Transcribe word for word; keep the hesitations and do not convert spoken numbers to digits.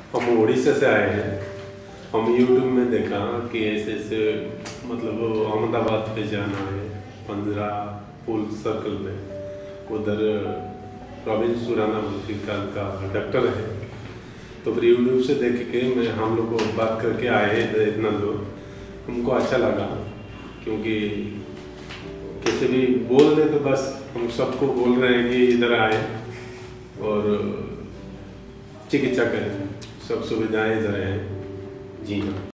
हम उड़ीसा से आए हैं। हम यूट्यूब में देखा कि ऐसे ऐसे मतलब अहमदाबाद पे जाना है, पंजरा पुल सर्कल में, उधर प्रवीण सुराना मुल्किकाल का डॉक्टर है। तो फिर यूट्यूब से देख के मैं हम लोग को बात करके आए हैं इतना लोग, हमको अच्छा लगा क्योंकि किसी भी बोल रहे तो बस हम सबको बोल रहे हैं कि इधर आए और चिकित्सा करें, सब सुविधाएं इधर हैं। जी हाँ।